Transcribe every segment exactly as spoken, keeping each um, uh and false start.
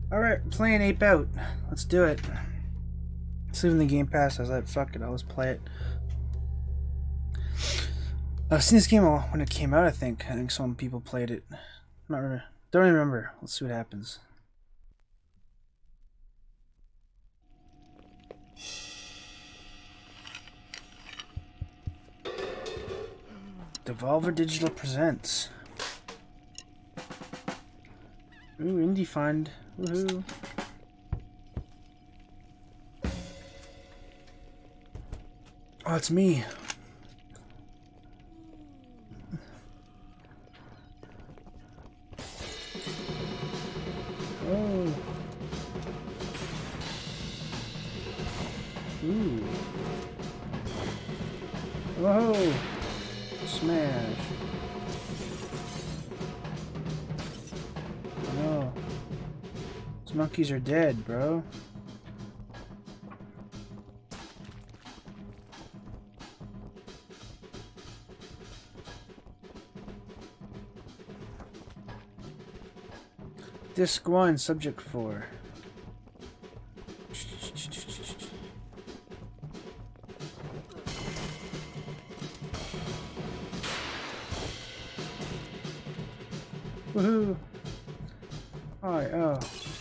Alright, playing Ape Out. Let's do it. It's leaving the Game Pass. I was like, fuck it, I'll just play it. I've seen this game when it came out, I think. I think some people played it. Not remember. Don't even remember. Let's see what happens. Devolver Digital presents. Ooh, Indie Find. Woohoo. Oh, it's me. Oh. Ooh. Whoa. Smash. No. These monkeys are dead, bro. Disc one, subject four. Woohoo! Alright, oh.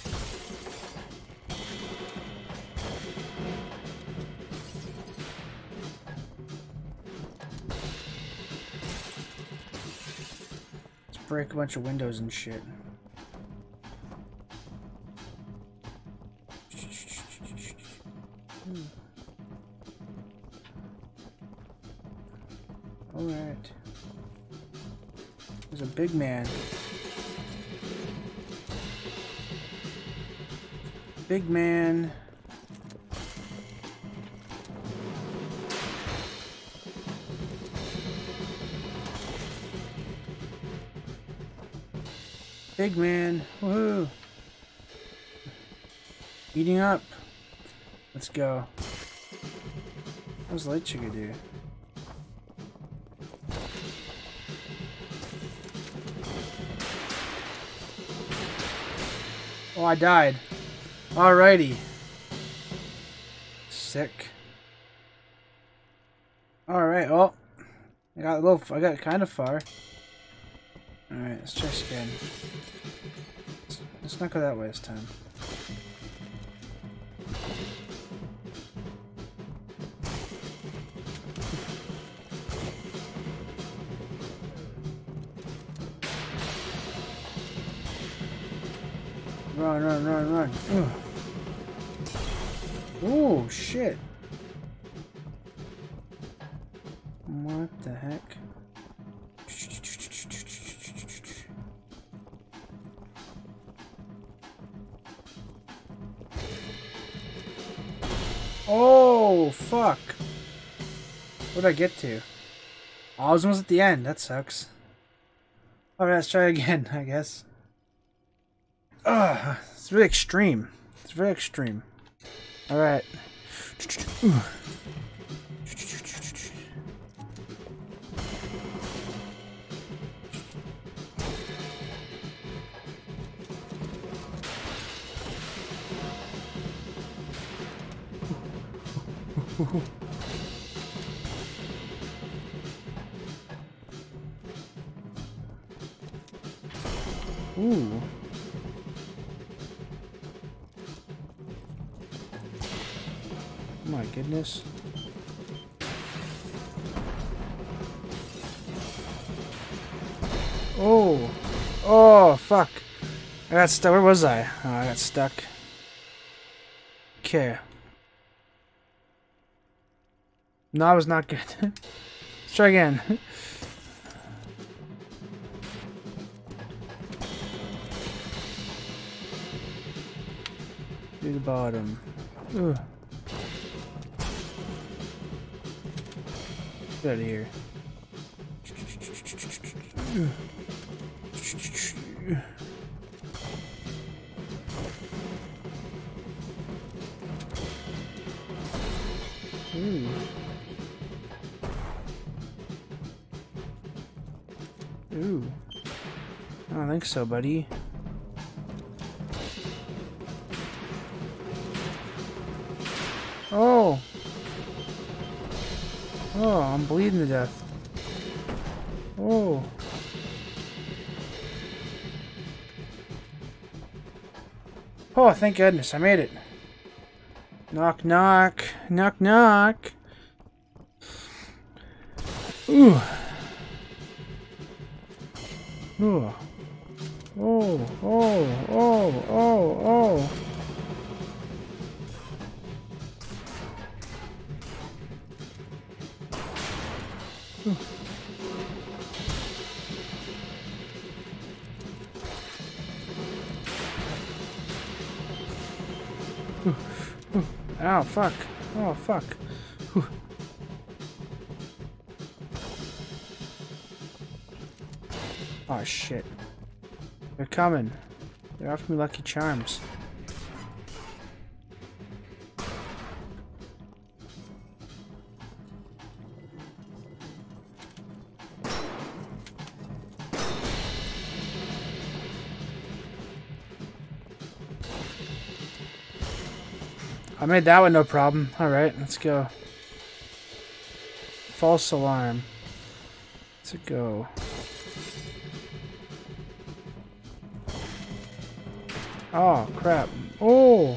Let's break a bunch of windows and shit. Alright. There's a big man. Big man. Big man. Woohoo. Eating up. Let's go. How's Light Chica do? Oh, I died. Alrighty. Sick. Alright, well. I got a little, I got kind of far. Alright, let's try this again. Let's, let's not go that way this time. Run, run, run, run. Ugh. Oh, shit. What the heck? Oh, fuck. What did I get to? Oh, I was almost at the end. That sucks. Alright, let's try again, I guess. Ugh, it's very extreme. It's very extreme. Alright. Ooh. Oh my goodness. Oh. Oh, fuck. I got stuck. Where was I? Oh, I got stuck. Okay. No, I was not good. Let's try again. To the bottom. Ugh. Get out of here. Ooh. Ooh. I don't think so, buddy. Oh. Oh, I'm bleeding to death. Oh. Oh, thank goodness, I made it. Knock, knock. Knock, knock. Ooh. Ooh. Oh, oh, oh, oh, oh. Ooh. Ooh. Ooh. Ow, fuck. Oh, fuck. Ooh. Oh, shit. They're coming. They're offering me Lucky Charms. I made that one no problem. Alright, let's go. False alarm. Let's go. Oh, crap. Oh!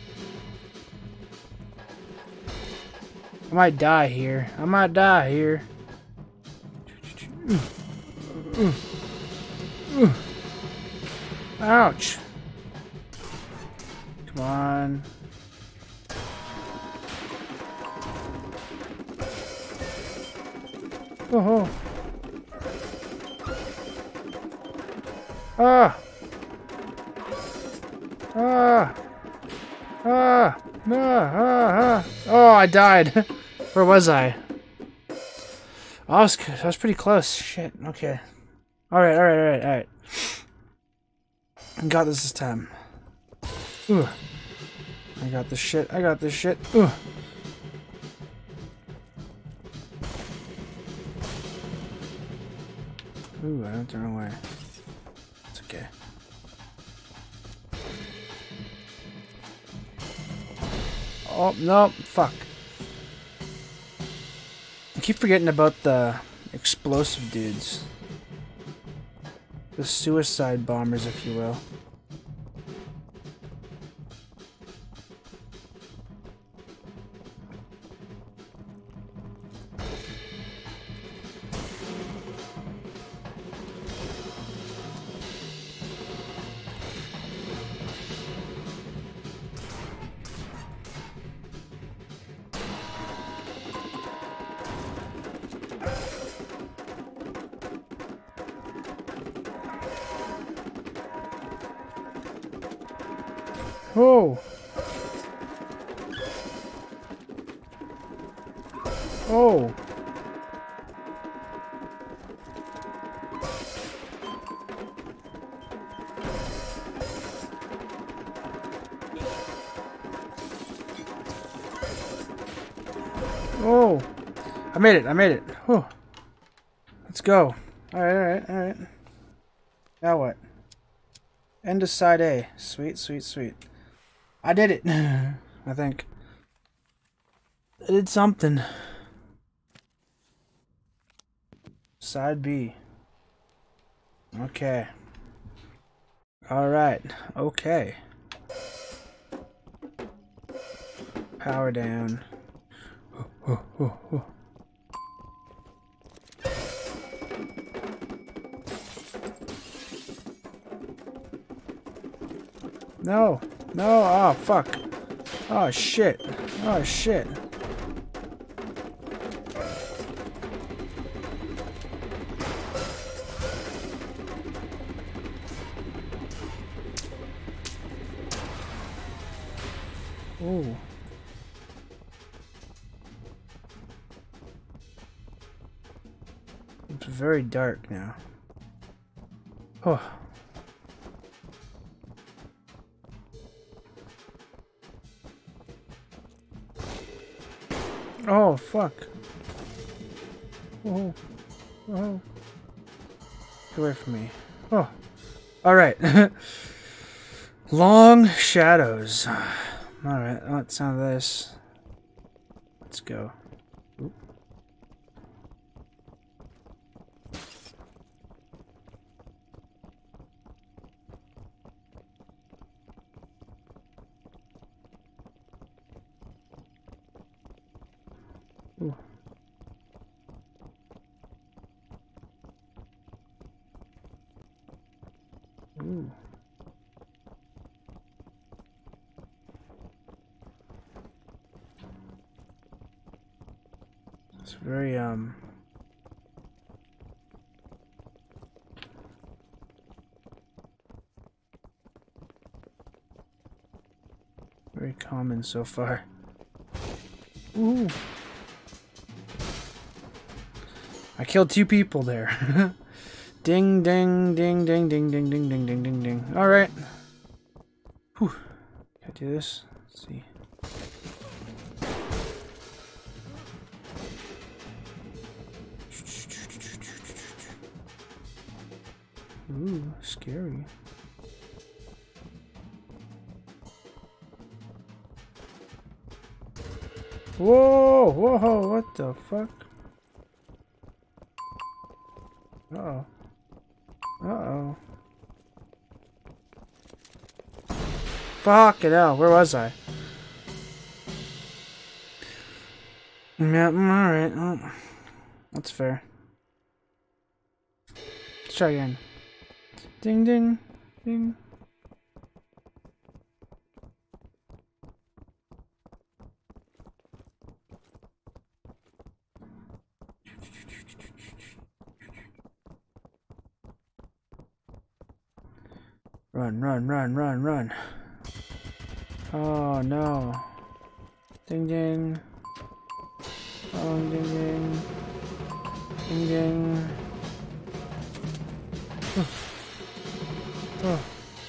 I might die here. I might die here. Ouch! Come on. Oh! Ah! Ah! Ah! No! Ah! Ah! Oh, I died. Where was I? Oh, I was, I was pretty close. Shit. Okay. Alright, alright, alright, alright. I got this this time. Ooh. I got this shit. I got this shit. Ooh. Ooh, I went the wrong way. It's okay. Oh, no, fuck. I keep forgetting about the explosive dudes. The suicide bombers, if you will. Oh! Oh! Oh! I made it, I made it. Whew. Let's go. Alright, alright, alright. Now what? End of side A. Sweet, sweet, sweet. I did it. I think. I did something. Side B. Okay. Alright. Okay. Power down. Oh, oh, oh. No. No. Oh, fuck. Oh, shit. Oh, shit. Ooh. It's very dark now. Oh. Oh, fuck. Oh. Oh. Get away from me. Oh. Alright. Long shadows. Alright, let's sound this. Let's go. Oop. Ooh. Ooh. It's very, um... very common so far. Ooh. I killed two people there. Ding, ding, ding, ding, ding, ding, ding, ding, ding, ding, ding. Alright. Whew. Can I do this? Let's see. Ooh, scary. Whoa, whoa, what the fuck? Uh-oh. Uh-oh. Fuck it out, where was I? Yeah, alright. Oh, that's fair. Let's try again. Ding, ding, ding. Run, run, run, run, run. Oh no. Ding, ding. Oh, ding, ding. Ding, ding. Oh. Oh.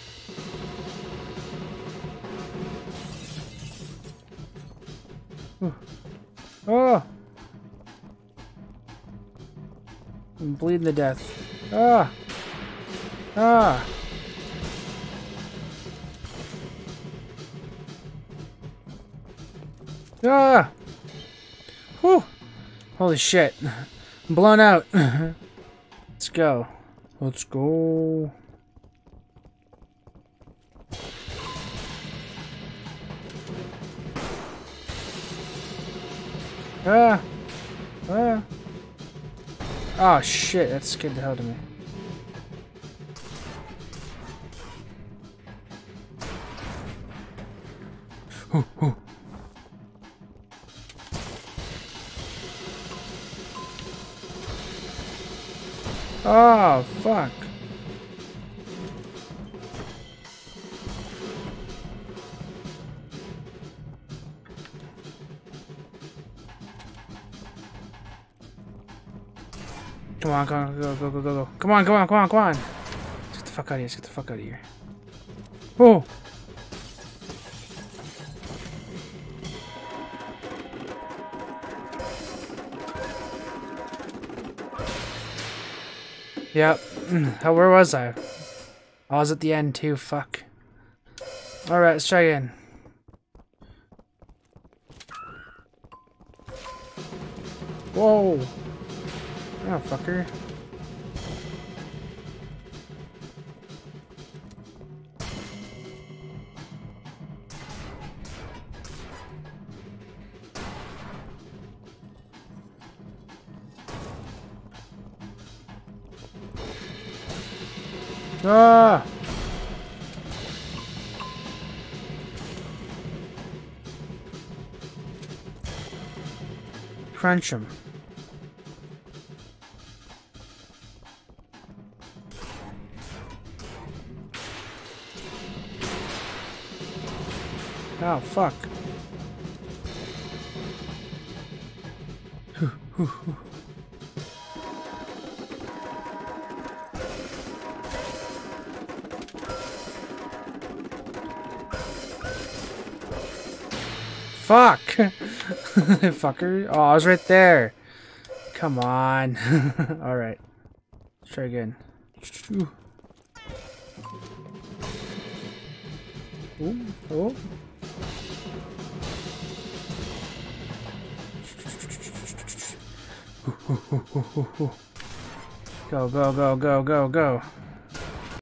Oh. Oh. I'm bleeding to death. Ah. Ah. Ah. Whew. Holy shit. I'm blown out. Let's go. Let's go. Ah. Ah. Oh shit, that scared the hell out of me. Ooh, ooh. Oh, fuck. Come on, come on, go, go, go, go, go. Come on, come on, come on, come on. Let's get the fuck out of here, let's get the fuck out of here. Oh! Yep. Oh, where was I? I was at the end too, fuck. Alright, let's try again. Whoa! Oh, fucker. Ah! Crunch him. Oh, fuck. Fuck! Fucker. Oh, I was right there. Come on. Alright. Let's try again. Ooh. Oh. Go, go, go, go, go, go.